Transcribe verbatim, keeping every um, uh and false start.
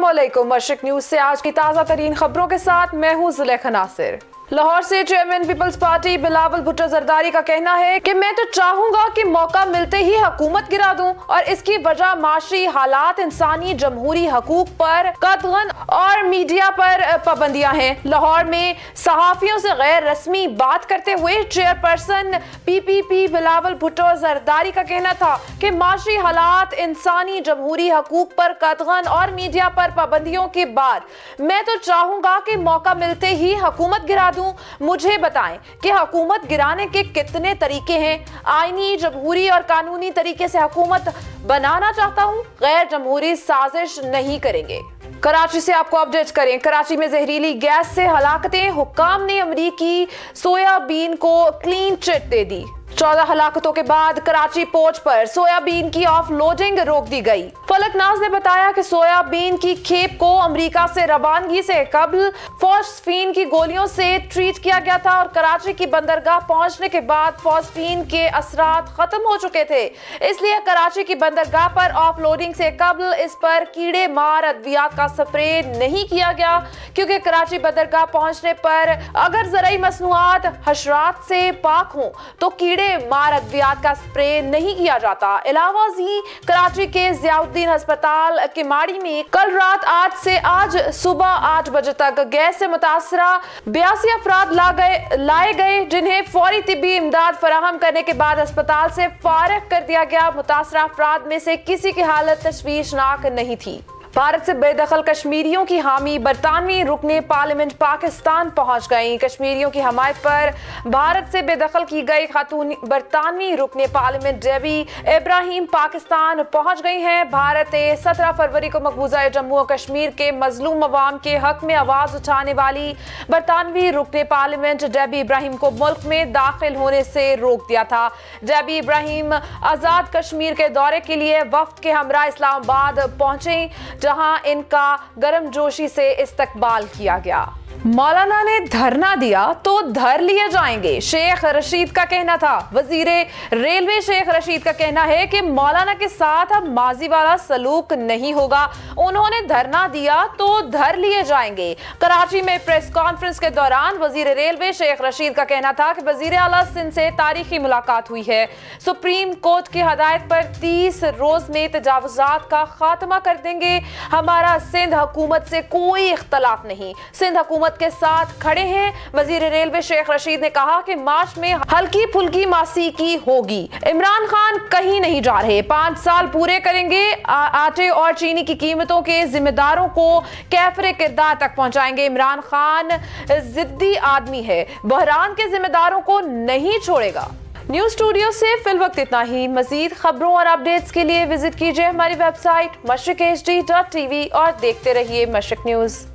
अस्सलामुअलैकुम। मशरिक न्यूज से आज की ताज़ा तरीन खबरों के साथ मैं हूँ जुलेखा नासिर। लाहौर से chairman People's Party Bilawal Bhutto Zardari का कहना है कि मैं तो चाहूंगा कि मौका मिलते ही हुकूमत गिरा दूं और इसकी वजह माशी हालात, इंसानी जमहूरी हकूक पर कतगन और मीडिया पर पाबंदियां हैं। लाहौर में सहाफियों से गैर रस्मी बात करते हुए चेयरपर्सन पीपीपी बिलावल भुट्टो जरदारी का कहना था कि माशी हालात, इंसानी जमहूरी हकूक पर कतगन और मीडिया पर पाबंदियों के बाद मैं तो चाहूंगा कि मौका मिलते ही हुकूमत गिरा दूं। मुझे बताएं कि हुकूमत गिराने के कितने तरीके हैं। आईनी, जमहूरी और कानूनी तरीके से हुकूमत बनाना चाहता हूं, गैर जमहूरी साजिश नहीं करेंगे। कराची से आपको अपडेट करें। कराची में जहरीली गैस से हलाकतें, हुक्काम ने अमरीकी सोयाबीन को क्लीन चिट दे दी। चौदह हलाकतों के बाद कराची पोर्ट पर सोयाबीन की ऑफलोडिंग रोक दी गई। फलकनाज ने बताया कि सोयाबीन की खेप को अमेरिका से रवानगी से कबल फॉस्फीन की गोलियों से ट्रीट किया गया था और कराची की बंदरगाह पहुंचने के बाद फॉस्फीन के असरात खत्म हो चुके थे। इसलिए कराची की बंदरगाह पर ऑफलोडिंग से कबल इस पर कीड़े मार अद्वियात का स्प्रे नहीं किया गया, क्योंकि कराची बंदरगाह पहुंचने पर अगर ज़राई मसनूआत हशरात से पाक हों तो कीड़े मार अद्वियात का स्प्रे नहीं किया जाता। इलावा जी कराची के जियाउद्दीन अस्पताल किमाड़ी में कल रात आठ से आज सुबह आठ बजे तक गैस से मुतासरा बयासी अफराद ला गए लाए गए, जिन्हें फौरी तिब्बी इमदाद फराहम करने के बाद अस्पताल से फारिग कर दिया गया। मुतासरा अफराद में से किसी की हालत तशवीशनाक नहीं थी। भारत से बेदखल कश्मीरियों की हामी बरतानवी रुकने पार्लियामेंट पाकिस्तान पहुंच गईं। कश्मीरियों की हमायत पर भारत से बेदखल की गई खातून बरतानवी रुकने पार्लियामेंट डेबी इब्राहिम पाकिस्तान पहुंच गई हैं। भारत ने सत्रह फरवरी को मकबूजा जम्मू और कश्मीर के मजलूम अवाम के हक में आवाज उठाने वाली बरतानवी रुकने पार्लियामेंट डेबी इब्राहिम को मुल्क में दाखिल होने से रोक दिया था। डेबी इब्राहिम आजाद कश्मीर के दौरे के लिए वफ्द के हमरा इस्लामाबाद पहुंचे, जहां इनका गर्मजोशी से इस्तकबाल किया गया। मौलाना ने धरना दिया तो धर लिए जाएंगे, शेख रशीद का कहना था। वजीरे रेलवे शेख रशीद का कहना है कि मौलाना के साथ अब माजी वाला सलूक नहीं होगा। उन्होंने धरना दिया तो धर लिए जाएंगे। कराची में प्रेस कॉन्फ्रेंस के दौरान वजीर रेलवे शेख रशीद का कहना था कि वजीर आला सिंध से तारीखी मुलाकात हुई है। सुप्रीम कोर्ट की हदायत पर तीस रोज में तजावुजात का खात्मा कर देंगे। हमारा सिंध हुकूमत से कोई इख्तलाफ नहीं, सिंध हुकूमत के साथ खड़े हैं। वजीर रेलवे शेख रशीद ने कहा कि मार्च में हल्की फुल्की मासीकी होगी। इमरान खान कहीं नहीं जा रहे, पांच साल पूरे करेंगे। आ, आटे और चीनी की कीमतों के जिम्मेदारों को कैफरे किरदार तक पहुंचाएंगे। इमरान खान जिद्दी आदमी है, बहरान के जिम्मेदारों को नहीं छोड़ेगा। न्यूज स्टूडियो से फिल वक्त इतना ही। मजीद खबरों और अपडेट्स के लिए विजिट कीजिए हमारी website Mashriq H D dot T V और देखते रहिए मशरिक न्यूज।